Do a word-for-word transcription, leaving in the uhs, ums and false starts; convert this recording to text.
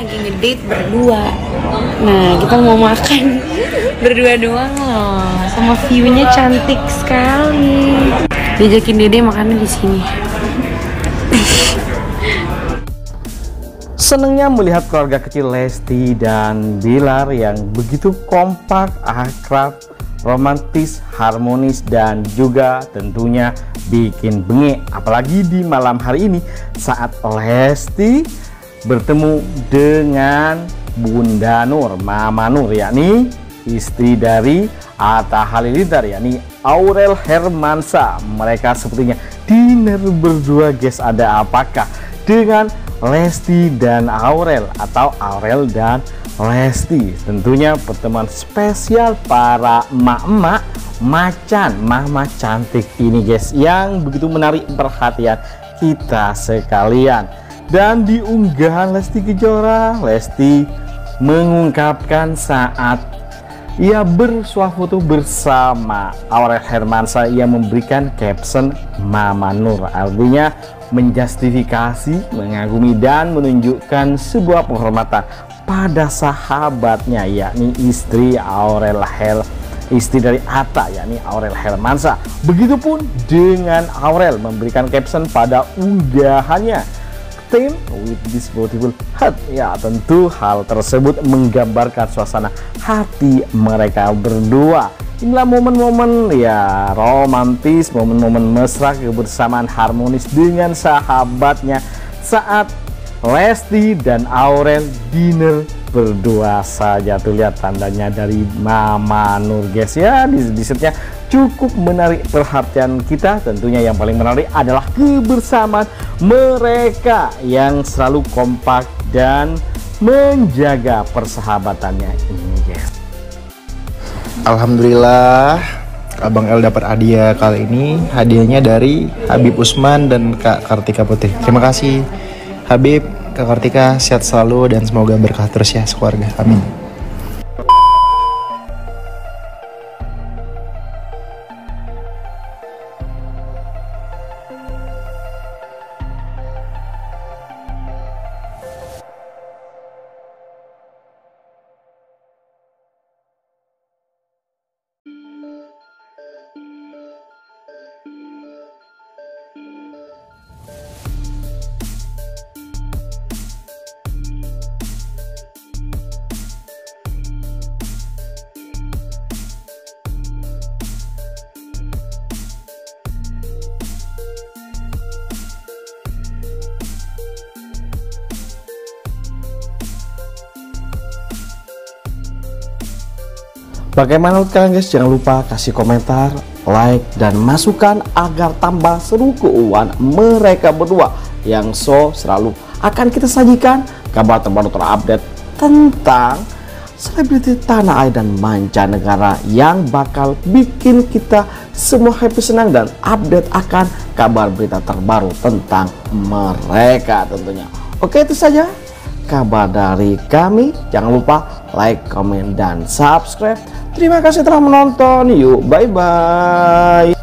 lagi ngedate berdua. Nah, kita mau makan berdua doang loh. Sama view-nya cantik sekali. Diajakin Dede makannya di sini. Senangnya melihat keluarga kecil Lesti dan Bilar yang begitu kompak, akrab, romantis, harmonis, dan juga tentunya bikin bengek. Apalagi di malam hari ini saat Lesti bertemu dengan Bunda Nur, Mama Nur, yakni istri dari Atta Halilintar, yakni Aurel Hermansyah. Mereka sepertinya dinner berdua, guys. Ada apakah dengan Lesti dan Aurel atau Aurel dan Lesti? Tentunya pertemuan spesial para emak-emak macan, mama cantik ini, guys, yang begitu menarik perhatian kita sekalian. Dan di unggahan Lesti Kejora, Lesti mengungkapkan saat ia bersuah foto bersama Aurel Hermansyah, ia memberikan caption Mama Nur, artinya menjustifikasi, mengagumi, dan menunjukkan sebuah penghormatan pada sahabatnya, yakni istri Aurel Her istri dari Atta, yakni Aurel Hermansyah. Begitupun dengan Aurel memberikan caption pada unggahannya, "Team with this beautiful heart." Ya, tentu hal tersebut menggambarkan suasana hati mereka berdua. Inilah momen-momen ya romantis, momen-momen mesra, kebersamaan harmonis dengan sahabatnya saat Lesti dan Aurel dinner berdua saja. Tuh lihat tandanya dari Mama Nur, guys, ya. Dessertnya cukup menarik perhatian kita. Tentunya yang paling menarik adalah kebersamaan mereka yang selalu kompak dan menjaga persahabatannya ini, guys. Alhamdulillah Abang El dapat hadiah kali ini. Hadiahnya dari Habib Usman dan Kak Kartika Putri. Terima kasih Habib, Kak Kartika, sehat selalu dan semoga berkah terus ya sekeluarga. Amin. Bagaimana menurut kalian, guys? Jangan lupa kasih komentar, like, dan masukan agar tambah seru keuangan mereka berdua yang so selalu akan kita sajikan kabar terbaru terupdate tentang selebriti tanah air dan mancanegara yang bakal bikin kita semua happy, senang, dan update akan kabar berita terbaru tentang mereka tentunya. Oke, itu saja kabar dari kami. Jangan lupa like, komen, dan subscribe. Terima kasih telah menonton. Yuk, bye-bye.